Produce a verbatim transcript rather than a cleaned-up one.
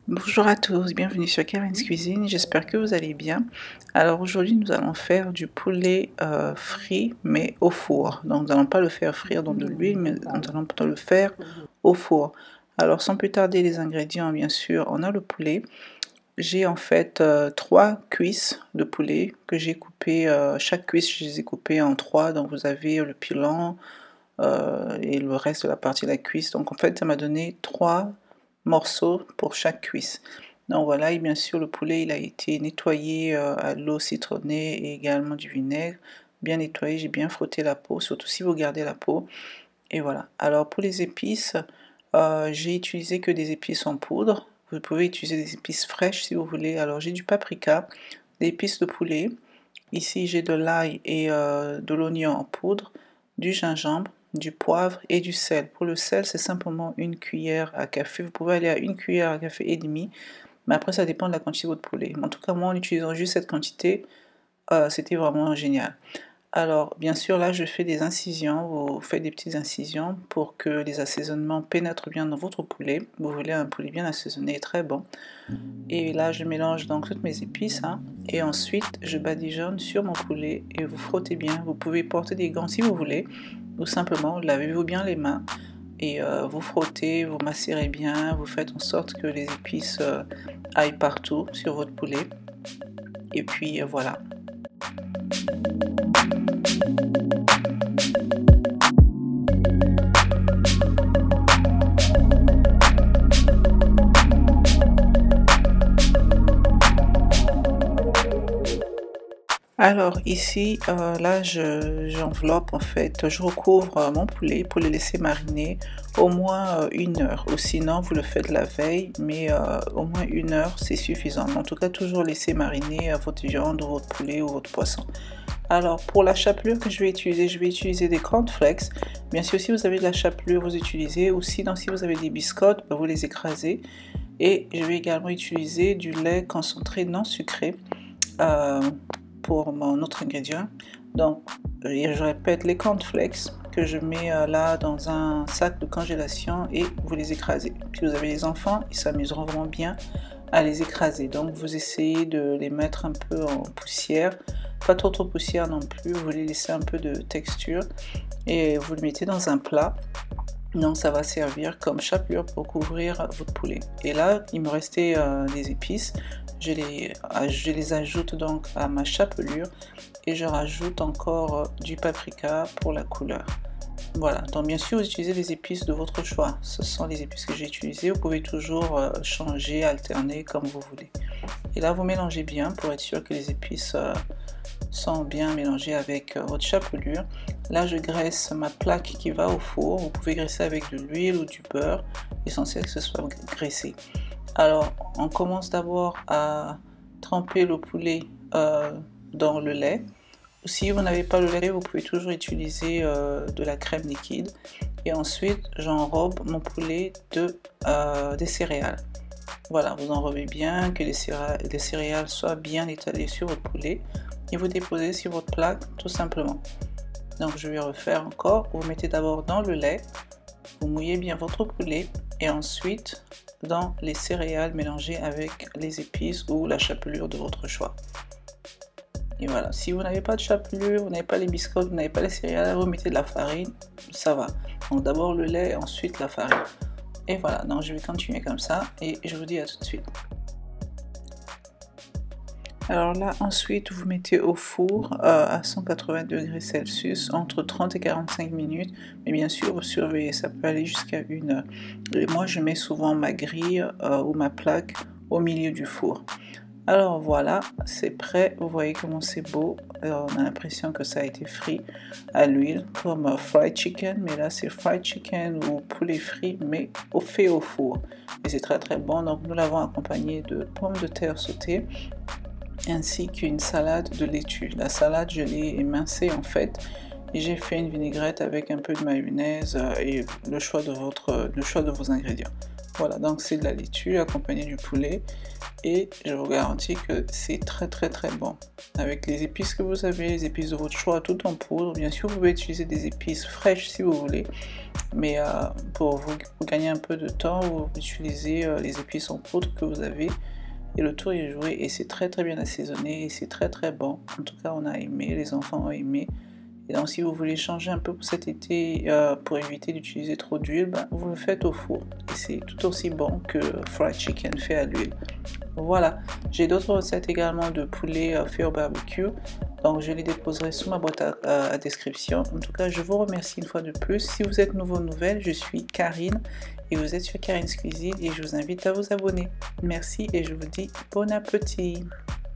Bonjour à tous, bienvenue sur Karen's Cuisine, j'espère que vous allez bien. Alors aujourd'hui nous allons faire du poulet euh, frit mais au four. Donc nous n'allons pas le faire frire dans de l'huile mais nous allons plutôt le faire au four. Alors sans plus tarder les ingrédients, bien sûr on a le poulet. J'ai en fait euh, trois cuisses de poulet que j'ai coupées, euh, chaque cuisse je les ai coupées en trois, donc vous avez le pilon euh, et le reste de la partie de la cuisse. Donc en fait ça m'a donné trois morceaux pour chaque cuisse. Donc voilà, et bien sûr le poulet il a été nettoyé euh, à l'eau citronnée et également du vinaigre, bien nettoyé, j'ai bien frotté la peau, surtout si vous gardez la peau. Et voilà. Alors pour les épices, euh, j'ai utilisé que des épices en poudre. Vous pouvez utiliser des épices fraîches si vous voulez. Alors j'ai du paprika, des épices de poulet. Ici j'ai de l'ail et euh, de l'oignon en poudre, du gingembre, du poivre et du sel. Pour le sel, c'est simplement une cuillère à café. Vous pouvez aller à une cuillère à café et demi, mais après ça dépend de la quantité de votre poulet. En tout cas, moi en utilisant juste cette quantité, euh, c'était vraiment génial. Alors, bien sûr, là je fais des incisions. Vous faites des petites incisions pour que les assaisonnements pénètrent bien dans votre poulet. Vous voulez un poulet bien assaisonné, très bon. Et là je mélange donc toutes mes épices hein, et ensuite je badigeonne sur mon poulet et vous frottez bien. Vous pouvez porter des gants si vous voulez ou simplement lavez-vous bien les mains et euh, vous frottez, vous macérez bien, vous faites en sorte que les épices euh, aillent partout sur votre poulet et puis euh, voilà. Alors ici, euh, là je, j'enveloppe en fait, je recouvre euh, mon poulet pour le laisser mariner au moins euh, une heure. Ou sinon vous le faites la veille, mais euh, au moins une heure c'est suffisant. En tout cas toujours laisser mariner euh, votre viande ou votre poulet ou votre poisson. Alors pour la chapelure que je vais utiliser, je vais utiliser des cornflakes. Bien sûr si vous avez de la chapelure vous utilisez, ou sinon si vous avez des biscottes, vous les écrasez. Et je vais également utiliser du lait concentré non sucré. Euh, pour mon autre ingrédient. Donc je répète, les cornflakes que je mets là dans un sac de congélation et vous les écrasez. Si vous avez des enfants, ils s'amuseront vraiment bien à les écraser. Donc vous essayez de les mettre un peu en poussière, pas trop trop poussière non plus, vous les laissez un peu de texture et vous le mettez dans un plat. Donc ça va servir comme chapelure pour couvrir votre poulet. Et là il me restait euh, des épices. Je les, je les ajoute donc à ma chapelure et je rajoute encore du paprika pour la couleur. Voilà, donc bien sûr vous utilisez les épices de votre choix. Ce sont les épices que j'ai utilisées. Vous pouvez toujours changer, alterner comme vous voulez. Et là vous mélangez bien pour être sûr que les épices sont bien mélangées avec votre chapelure. Là je graisse ma plaque qui va au four. Vous pouvez graisser avec de l'huile ou du beurre. L'essentiel que ce soit graissé. Alors, on commence d'abord à tremper le poulet euh, dans le lait. Si vous n'avez pas le lait, vous pouvez toujours utiliser euh, de la crème liquide. Et ensuite, j'enrobe mon poulet de, euh, des céréales. Voilà, vous enrobez bien, que les céréales, les céréales soient bien étalées sur votre poulet. Et vous déposez sur votre plaque, tout simplement. Donc, je vais refaire encore. Vous mettez d'abord dans le lait. Vous mouillez bien votre poulet. Et ensuite, dans les céréales mélangées avec les épices ou la chapelure de votre choix. Et voilà, si vous n'avez pas de chapelure, vous n'avez pas les biscottes, vous n'avez pas les céréales, vous mettez de la farine, ça va. Donc d'abord le lait, ensuite la farine. Et voilà, donc je vais continuer comme ça et je vous dis à tout de suite. Alors là, ensuite, vous mettez au four euh, à cent quatre-vingts degrés Celsius entre trente et quarante-cinq minutes. Mais bien sûr, vous surveillez, ça peut aller jusqu'à une heure. Et moi, je mets souvent ma grille euh, ou ma plaque au milieu du four. Alors voilà, c'est prêt. Vous voyez comment c'est beau. Alors, on a l'impression que ça a été frit à l'huile, comme euh, fried chicken. Mais là, c'est fried chicken ou poulet frit, mais au fait au four. Et c'est très très bon. Donc, nous l'avons accompagné de pommes de terre sautées, ainsi qu'une salade de laitue. La salade, je l'ai émincée en fait et j'ai fait une vinaigrette avec un peu de mayonnaise et le choix de, votre, le choix de vos ingrédients. Voilà, donc c'est de la laitue accompagnée du poulet et je vous garantis que c'est très très très bon. Avec les épices que vous avez, les épices de votre choix, tout en poudre. Bien sûr, vous pouvez utiliser des épices fraîches si vous voulez. mais euh, pour vous pour gagner un peu de temps, vous utilisez euh, les épices en poudre que vous avez et le tour est joué et c'est très très bien assaisonné et c'est très très bon. En tout cas, on a aimé, les enfants ont aimé. Et donc si vous voulez changer un peu pour cet été, euh, pour éviter d'utiliser trop d'huile, ben, vous le faites au four. Et c'est tout aussi bon que fried chicken fait à l'huile. Voilà, j'ai d'autres recettes également de poulet euh, fait au barbecue. Donc je les déposerai sous ma boîte à, à, à description. En tout cas, je vous remercie une fois de plus. Si vous êtes nouveau nouvelle, je suis Karine et vous êtes sur Karine's Cuisine et je vous invite à vous abonner. Merci et je vous dis bon appétit.